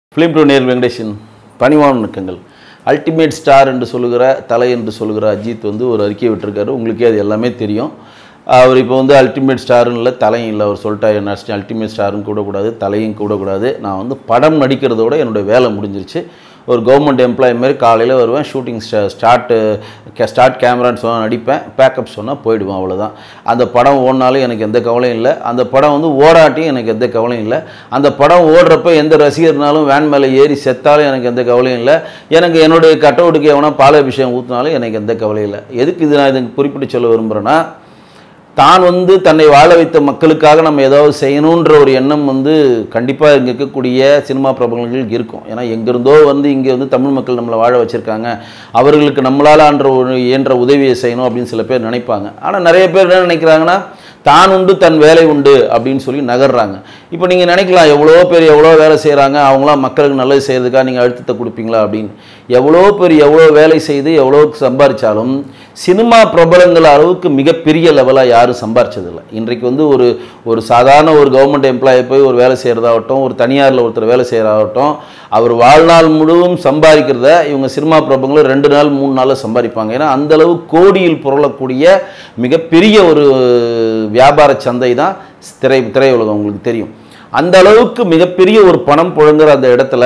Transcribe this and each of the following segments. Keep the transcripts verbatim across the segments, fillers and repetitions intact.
Film to Neil Venkadeshan பணிவான வணக்கங்கள். Ultimate star என்று சொல்லுகிற தலை என்று சொல்லுகிற அஜித் வந்து ஒரு அறிக்கை விட்டிருக்காரு. உங்களுக்கே அது எல்லாமே தெரியும். அவர் இப்போ வந்து அல்டிமேட் ஸ்டார்னு இல்லை, தலையும் இல்லை. அவர் சொல்லிட்டாரு, என்ன அல்டிமேட் ஸ்டார்னு கூடக்கூடாது, தலையும் கூடக்கூடாது. நான் வந்து படம் நடிக்கிறதோட என்னுடைய வேலை முடிஞ்சிருச்சு. ஒரு கவர்மெண்ட் எம்ப்ளாயி மாதிரி காலையில் வருவேன், ஷூட்டிங் ஸ்டா ஸ்டார்ட்டு ஸ்டார்ட் கேமரான்னு சொன்னால் நடிப்பேன், பேக்கப் சொன்னால் போயிடுவேன், அவ்வளோதான். அந்த படம் ஓடினாலும் எனக்கு எந்த கவலையும் இல்லை, அந்த படம் வந்து ஓடாட்டியும் எனக்கு எந்த கவலையும் இல்லை. அந்த படம் ஓடுறப்ப எந்த ரசிகர்னாலும் வேன் மேலே ஏறி செத்தாலும் எனக்கு எந்த கவலையும் இல்லை. எனக்கு என்னுடைய கட்டவுட்டுக்கு எவனா பாலாபிஷேகம் ஊற்றினாலும் எனக்கு எந்த கவலையும் இல்லை. எதுக்கு இது நான் இதுக்கு குறிப்பிட்டு சொல்ல விரும்புகிறேன்னா, தான் வந்து தன்னை வாழ வைத்த மக்களுக்காக நம்ம ஏதாவது செய்யணுன்ற ஒரு எண்ணம் வந்து கண்டிப்பாக இங்கே இருக்கக்கூடிய சினிமா பிரபலங்களுக்கு இருக்கும். ஏன்னா எங்கிருந்தோ வந்து இங்கே வந்து தமிழ் மக்கள் நம்மளை வாழ வச்சுருக்காங்க, அவர்களுக்கு நம்மளால் ஆன்ற ஒரு இயன்ற உதவியை செய்யணும் அப்படின்னு சில பேர் நினைப்பாங்க. ஆனால் நிறைய பேர் என்ன நினைக்கிறாங்கன்னா, தான் உண்டு தன் வேலை உண்டு அப்படின்னு சொல்லி நகர்றாங்க. இப்போ நீங்கள் நினைக்கலாம், எவ்வளோ பேர் எவ்வளோ வேலை செய்கிறாங்க, அவங்களாம் மக்களுக்கு நல்லது செய்கிறதுக்காக நீங்கள் அழுத்தத்தை கொடுப்பீங்களா அப்படின்னு. எவ்வளோ பேர் எவ்வளோ வேலை செய்து எவ்வளோ சம்பாதிச்சாலும் சினிமா பிரபலங்கள் அளவுக்கு மிகப்பெரிய லெவலாக யாரும் சம்பாரிச்சதில்லை. இன்றைக்கு வந்து ஒரு ஒரு சாதாரண ஒரு கவர்மெண்ட் எம்ப்ளாயி போய் ஒரு வேலை செய்கிறதாகட்டும், ஒரு தனியாரில் ஒருத்தர் வேலை செய்கிறதாகட்டும், அவர் வாழ்நாள் முழுவதும் சம்பாதிக்கிறத இவங்க சினிமா பிரபலங்களும் ரெண்டு நாள் மூணு நாளில் சம்பாதிப்பாங்க. ஏன்னா அந்தளவு கோடியில் புரளக்கூடிய மிகப்பெரிய ஒரு வியாபார சந்தை தான் திரை திரையுலகம், உங்களுக்கு தெரியும். அந்த அளவுக்கு மிகப்பெரிய ஒரு பணம் புழங்குற அந்த இடத்துல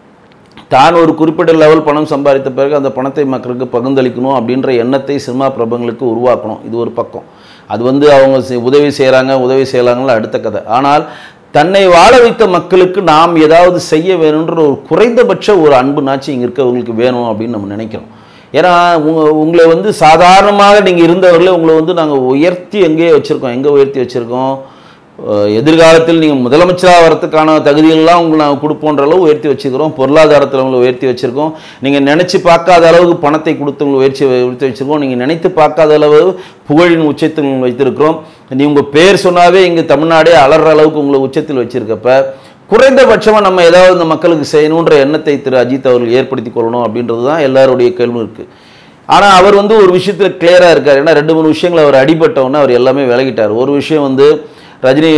தான் ஒரு குறிப்பிட்ட லெவல் பணம் சம்பாதித்த பிறகு அந்த பணத்தை மக்களுக்கு பகிர்ந்தளிக்கணும் அப்படின்ற எண்ணத்தை சினிமா பிரபலங்களுக்கு உருவாக்கணும். இது ஒரு பக்கம். அது வந்து அவங்க உதவி செய்கிறாங்க, உதவி செய்யலாங்களா அடுத்த கதை. ஆனால் தன்னை வாழ வைத்த மக்களுக்கு நாம் ஏதாவது செய்ய வேணுன்ற ஒரு குறைந்தபட்ச ஒரு அன்பு நாச்சு இங்கே இருக்கவங்களுக்கு வேணும் அப்படின்னு நம்ம நினைக்கிறோம். ஏன்னா உங்க உங்களை வந்து சாதாரணமாக நீங்கள் இருந்தவர்களே உங்களை வந்து நாங்கள் உயர்த்தி எங்கேயே வச்சுருக்கோம். எங்கே உயர்த்தி வச்சுருக்கோம்? எதிர்காலத்தில் நீங்கள் முதலமைச்சராக வரத்துக்கான தகுதிகளெலாம் உங்களுக்கு நாங்கள் கொடுப்போன்ற அளவு உயர்த்தி வச்சுக்கிறோம். பொருளாதாரத்தில் உங்களை உயர்த்தி வச்சுருக்கோம். நீங்கள் நினச்சி பார்க்காத அளவுக்கு பணத்தை கொடுத்து உங்களை உயர்ச்சி உயர்த்தி வச்சுருக்கோம். நீங்கள் நினைத்து பார்க்காத அளவு புகழின் உச்சத்தில் வைத்திருக்கிறோம். நீ உங்கள் பேர் சொன்னாவே இங்கே தமிழ்நாடே அலற அளவுக்கு உங்களை உச்சத்தில் வச்சுருக்கப்ப குறைந்தபட்சமாக நம்ம ஏதாவது இந்த மக்களுக்கு செய்யணுன்ற எண்ணத்தை திரு அஜித் அவர்கள் ஏற்படுத்தி கொள்ளணும் அப்படின்றது தான் எல்லாருடைய கேள்வியும் இருக்குது. ஆனால் அவர் வந்து ஒரு விஷயத்தில் கிளியராக இருக்கார். ஏன்னா ரெண்டு மூணு விஷயங்கள் அவர் அடிபட்டவுடனே அவர் எல்லாமே விலகிட்டார். ஒரு விஷயம் வந்து ரஜினி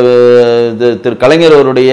திரு கலைஞர் அவருடைய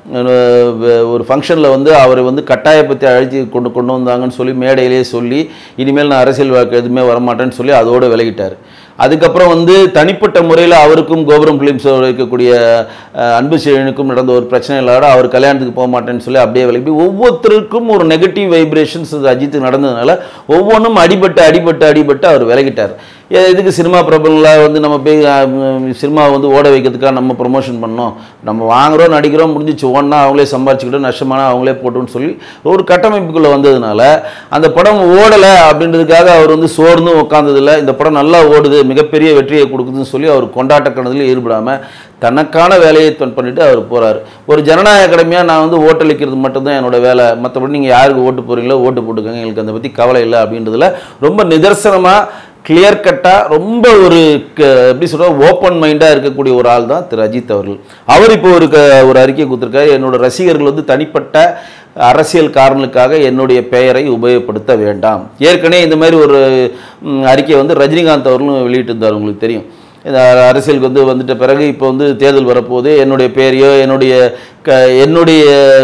ஒரு ஃபங்க்ஷனில் வந்து அவரை வந்து கட்டாயப்பற்றி அழைச்சி கொண்டு கொண்டு வந்தாங்கன்னு சொல்லி மேடையிலே சொல்லி இனிமேல் நான் அரசியல் வாழ்க்கை எதுவுமே வரமாட்டேன்னு சொல்லி அதோடு விலகிட்டார். அதுக்கப்புறம் வந்து தனிப்பட்ட முறையில் அவருக்கும் கோபுரம் ஃபிலிம்ஸ் இருக்கக்கூடிய அன்பு செழியனுக்கும் நடந்த ஒரு பிரச்சனை இல்லாத அவர் கல்யாணத்துக்கு போக மாட்டேன்னு சொல்லி அப்படியே விலகி ஒவ்வொருத்தருக்கும் ஒரு நெகட்டிவ் வைப்ரேஷன்ஸ் அஜித்து நடந்ததுனால ஒவ்வொன்றும் அடிபட்டு அடிபட்டு அடிபட்டு அவர் விலகிட்டார். எதுக்கு சினிமா பிரபலங்களாக வந்து நம்ம போய் சினிமாவை வந்து ஓட வைக்கிறதுக்காக நம்ம ப்ரொமோஷன் பண்ணோம், நம்ம வாங்குகிறோம் நடிக்கிறோம் முடிஞ்சிச்சு, ஓடனா அவங்களே சம்பாரிச்சுக்கிட்டோம், நஷ்டமான அவங்களே போட்டோன்னு சொல்லி ஒரு கட்டமைப்புக்குள்ளே வந்ததுனால அந்த படம் ஓடலை அப்படின்றதுக்காக அவர் வந்து சோர்ந்து உட்காந்ததில்லை. இந்த படம் நல்லா ஓடுது, மிகப்பெரிய வெற்றியை கொடுக்குதுன்னு சொல்லி அவர் கொண்டாட்ட கணதில் ஈடுபடாமல் தனக்கான வேலையை பண்ணிட்டு அவர் போகிறார். ஒரு ஜனநாயக கடமையாக நான் வந்து ஓட்டளிக்கிறது மட்டும்தான் என்னோடய வேலை, மற்றபடி நீங்கள் யாருக்கு ஓட்டு போகிறீங்களோ ஓட்டு போட்டுக்கோங்க, எங்களுக்கு அதை பற்றி கவலை இல்லை அப்படின்றதுல ரொம்ப நிதர்சனமாக கிளியர் கட்டாக ரொம்ப ஒரு எப்படி சொல்கிற ஓப்பன் மைண்டாக இருக்கக்கூடிய ஒரு ஆள் தான் திரு அஜித் அவர்கள். அவர் இப்போ ஒரு ஒரு அறிக்கை கொடுத்துருக்காரு, என்னோடய ரசிகர்கள் வந்து தனிப்பட்ட அரசியல் காரணங்களுக்காக என்னுடைய பெயரை உபயோகப்படுத்த வேண்டாம். ஏற்கனவே இந்த மாதிரி ஒரு அறிக்கை வந்து ரஜினிகாந்த் அவர்களும் வெளியிட்டிருந்தார், உங்களுக்கு தெரியும். இந்த அரசியலுக்கு வந்து வந்துட்ட பிறகு இப்போ வந்து தேர்தல் வரப்போது என்னுடைய பேரையோ என்னுடைய க என்னுடைய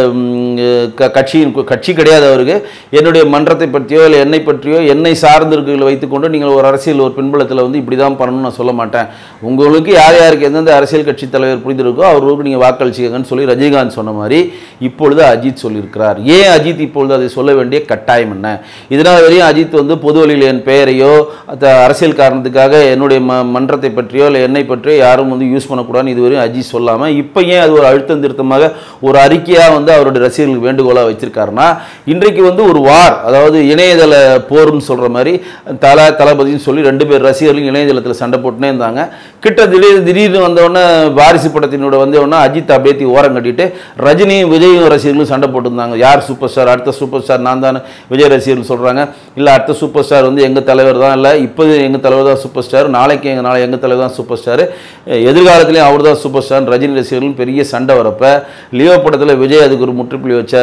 க கட்சியின் கட்சி கிடையாது அவருக்கு, என்னுடைய மன்றத்தை பற்றியோ இல்லை என்னை பற்றியோ என்னை சார்ந்திருக்கிறதை வைத்துக்கொண்டு நீங்கள் ஒரு அரசியல் ஒரு பின்புலத்தில் வந்து இப்படி தான் பண்ணணும்னு நான் சொல்ல மாட்டேன். உங்களுக்கு யார் யாருக்கு எந்தெந்த அரசியல் கட்சி தலைவர் புரிந்திருக்கோ அவர்களுக்கு நீங்கள் வாக்களிச்சிக்கங்கன்னு சொல்லி ரஜினிகாந்த் சொன்ன மாதிரி இப்பொழுது அஜித் சொல்லியிருக்கிறார். ஏன் அஜித் இப்பொழுது அதை சொல்ல வேண்டிய கட்டாயம் என்ன? இதனால் வரையும் அஜித் வந்து பொது வழியில் என் பெயரையோ அரசியல் காரணத்துக்காக என்னுடைய ம மன்றத்தை பற்றியோ இல்லை என்னை பற்றியோ யாரும் வந்து யூஸ் பண்ணக்கூடாதுன்னு இதுவரையும் அஜித் சொல்லாமல் இப்போ ஏன் அது ஒரு அழுத்தம் திருத்தமாக ஒரு அறிக்கையாக வந்து அவருடைய ரசிகர்களுக்கு வேண்டுகோளாக வச்சிருக்காருன்னா, இன்றைக்கு வந்து ஒரு வார், அதாவது இணையதள போர்னு சொல்கிற மாதிரி தல தளபதினு சொல்லி ரெண்டு பேர் ரசிகர்களும் இணையதளத்தில் சண்டை போட்டுனே இருந்தாங்க. கிட்ட திடீர் திடீர்னு வந்தோடனே வாரிசு படத்தினோட வந்தோடனே அஜித் அப்படியே ஓரம் கட்டிட்டு ரஜினியும் விஜயும் ரசிகர்களும் சண்டை போட்டுருந்தாங்க. யார் சூப்பர் ஸ்டார், அடுத்த சூப்பர் ஸ்டார் நான் தான் விஜய் ரசிகர்கள் சொல்கிறாங்க. இல்லை அடுத்த சூப்பர் ஸ்டார் வந்து எங்கள் தலைவர் தான், இல்லை இப்போது எங்கள் தலைவர் தான் சூப்பர் ஸ்டார், நாளைக்கு எங்கள் நாளை எங்கள் தலைவர் தான் சூப்பர் ஸ்டார், எதிர்காலத்துலேயும் அவர் தான் சூப்பர் ஸ்டார் ரஜினி ரசிகர்களும் பெரிய சண்டை வரப்போ லியோ படத்தில் விஜய் அதுக்கு ஒரு முற்றுப்புள்ளி வச்சார்.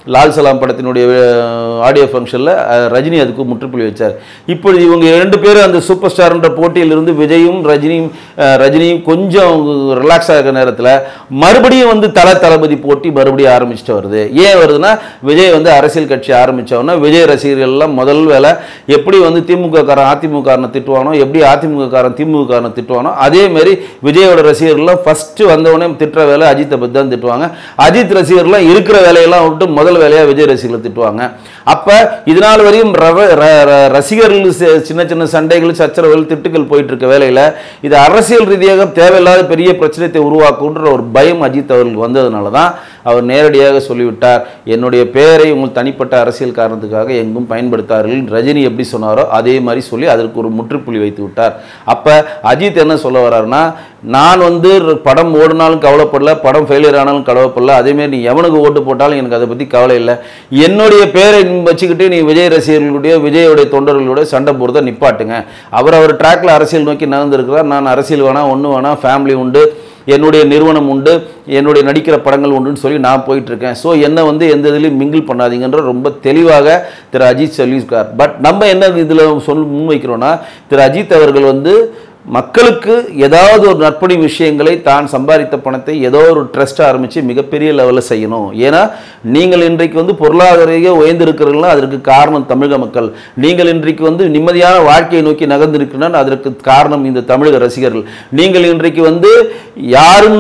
லால் சலாம் படத்தினுடைய ஆடியோ ஃபங்க்ஷனில் ரஜினி அதுக்கு முற்றுப்புள்ளி வச்சார். இப்பொழுது இவங்க ரெண்டு பேரும் அந்த சூப்பர் ஸ்டார்ன்ற போட்டியிலிருந்து விஜயும் ரஜினியும் ரஜினியும் கொஞ்சம் ரிலாக்ஸ் ஆகிற நேரத்தில் மறுபடியும் வந்து தல தளபதி போட்டி மறுபடியும் ஆரம்பிச்சுட்டு வருது. ஏன் வருதுன்னா, விஜய் வந்து அரசியல் கட்சி ஆரம்பித்தோன்னா விஜய் ரசிகர்கள் எல்லாம் முதல் வேலை எப்படி வந்து திமுக காரன் அதிமுக காரனை திட்டுவானோ, எப்படி அதிமுக காரன் திமுக காரனை திட்டுவானோ, அதேமாரி விஜயோட ரசிகர்கள்லாம் ஃபஸ்ட்டு வந்தவொடனே திட்டுற வேலை அஜித்தை பற்றி தான் திட்டுவாங்க. அஜித் ரசிகர்லாம் இருக்கிற வேலையெல்லாம் விட்டு முதல் வேலையாக விஜய் ரசிகர்களை திட்டுவாங்க. அப்போ இதனால் வரையும் ரசிகர்கள் சின்ன சின்ன சண்டைகள், சச்சரவுகள், திட்டுகள் போயிட்டு இருக்க வேலையில் இது அரசியல் ரீதியாக தேவையில்லாத பெரிய பிரச்சனையை உருவாக்குன்ற ஒரு பயம் அஜித் அவர்களுக்கு வந்ததுனால தான் அவர் நேரடியாக சொல்லிவிட்டார், என்னுடைய பெயரை உங்கள் தனிப்பட்ட அரசியல் காரணத்துக்காக எங்கும் பயன்படுத்தார்கள். ரஜினி எப்படி சொன்னாரோ அதே மாதிரி சொல்லி அதற்கு ஒரு முற்றுப்புள்ளி வைத்து விட்டார். அப்போ அஜித் என்ன சொல்ல வர்றாருன்னா, நான் வந்து படம் ஓடினாலும் கவலைப்படல, படம் ஃபெயிலியர் ஆனாலும் கவலைப்படல, அதேமாரி நீ எவனுக்கு ஓட்டு போட்டாலும் எனக்கு அதை பற்றி கவலை இல்லை. என்னுடைய பேரை வச்சுக்கிட்டு நீ விஜய் ரசிகர்களுடைய விஜயோடைய தொண்டர்களுடைய சண்டை போடுறத நிப்பாட்டுங்க. அவர் அவர் ட்ராக்ல அரசியல் நோக்கி நகர்ந்திருக்கிறார். நான் அரசியல் வேணாம், ஒன்று வேணாம், ஃபேமிலி உண்டு, என்னுடைய நிறுவனம் உண்டு, என்னுடைய நடிக்கிற படங்கள் உண்டுன்னு சொல்லி நான் போயிட்டுருக்கேன். ஸோ என்னை வந்து எந்த இதுலையும் மிங்கிள் பண்ணாதீங்கன்ற ரொம்ப தெளிவாக திரு அஜித் சொல்லியிருக்கார். பட் நம்ம என்ன இதில் சொல் முன்வைக்கிறோன்னா, திரு அஜித் அவர்கள் வந்து மக்களுக்கு ஏதாவது ஒரு நற்பணி விஷயங்களை தான் சம்பாதித்த பணத்தை ஏதோ ஒரு ட்ரஸ்ட் ஆரம்பித்து மிகப்பெரிய லெவலில் செய்யணும். ஏன்னா நீங்கள் இன்றைக்கு வந்து பொருளாதார உயர்ந்திருக்கிறீங்களா, அதற்கு காரணம் தமிழக மக்கள். நீங்கள் இன்றைக்கு வந்து நிம்மதியான வாழ்க்கையை நோக்கி நகர்ந்திருக்கிறீர்கள், அதற்கு காரணம் இந்த தமிழக ரசிகர்கள். நீங்கள் இன்றைக்கு வந்து யாரும்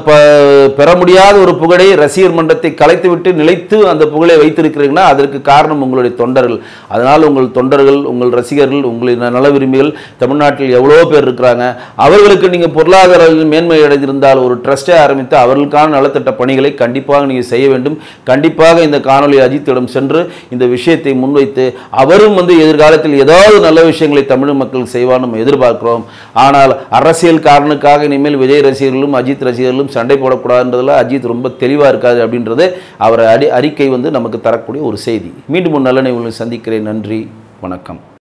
பெற முடியாத ஒரு புகழை ரசிகர் மன்றத்தை கலைத்துவிட்டு நிலைத்து அந்த புகழை வைத்திருக்கிறீங்கன்னா அதற்கு காரணம் உங்களுடைய தொண்டர்கள். அதனால் உங்கள் தொண்டர்கள், உங்கள் ரசிகர்கள், உங்களின் நல விரும்பிகள் தமிழ்நாட்டில் எவ்வளோ பேர் இருக்கிறாங்க. அவர்களுக்கு நீங்க பொருளாதார மேன்மை அடைந்திருந்தால் ஒரு ட்ரஸ்டை ஆரம்பித்து அவர்களுக்கான நலத்திட்ட பணிகளை கண்டிப்பாக நீங்க செய்ய வேண்டும். கண்டிப்பாக இந்த காணொலி அஜித்திடம் சென்று இந்த விஷயத்தை முன்வைத்து அவரும் வந்து எதிர்காலத்தில் ஏதாவது நல்ல விஷயங்களை தமிழ் மக்கள் செய்வார் நம்ம எதிர்பார்க்கிறோம். ஆனால் அரசியல் காரணத்துக்காக இனிமேல் விஜய் ரசிகர்களும் அஜித் ரசிகர்களும் சண்டை போடக்கூடாதுன்றதுல அஜித் ரொம்ப தெளிவாக இருக்காது அப்படின்றது அவர் அடி அறிக்கை வந்து நமக்கு தரக்கூடிய ஒரு செய்தி. மீண்டும் ஒரு நல்ல நிகழ்வில் சந்திக்கிறேன். நன்றி, வணக்கம்.